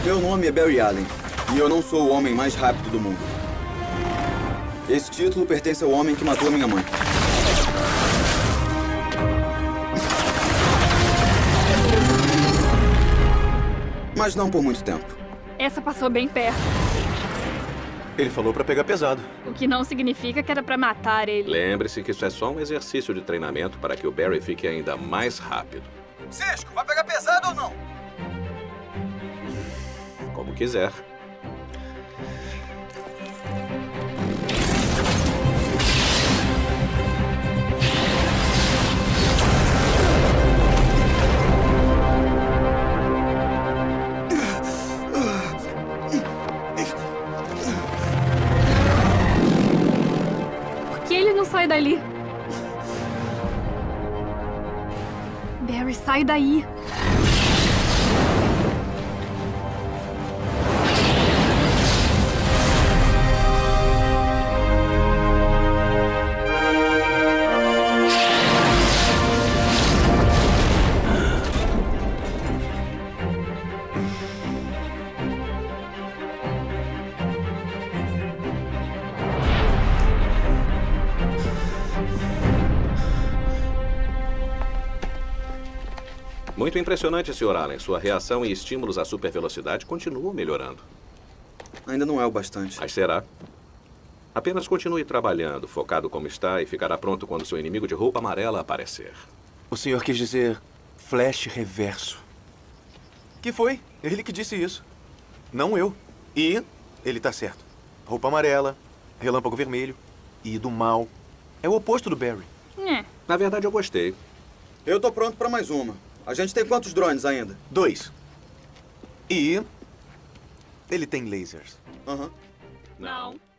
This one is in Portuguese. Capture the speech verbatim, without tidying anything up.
Meu nome é Barry Allen e eu não sou o homem mais rápido do mundo. Esse título pertence ao homem que matou a minha mãe. Mas não por muito tempo. Essa passou bem perto. Ele falou pra pegar pesado. O que não significa que era pra matar ele. Lembre-se que isso é só um exercício de treinamento para que o Barry fique ainda mais rápido. Cisco, vai pegar pesado ou não? Como quiser. Por que ele não sai dali? Barry, sai daí. Muito impressionante, senhor Allen. Sua reação e estímulos à supervelocidade continuam melhorando. Ainda não é o bastante. Mas será? Apenas continue trabalhando, focado como está, e ficará pronto quando seu inimigo de roupa amarela aparecer. O senhor quis dizer flash reverso. Que foi? Ele que disse isso. Não eu. E ele tá certo. Roupa amarela, relâmpago vermelho e do mal. É o oposto do Barry. É. Na verdade, eu gostei. Eu tô pronto pra mais uma. A gente tem quantos drones ainda? Dois. E ele tem lasers. Aham. Não.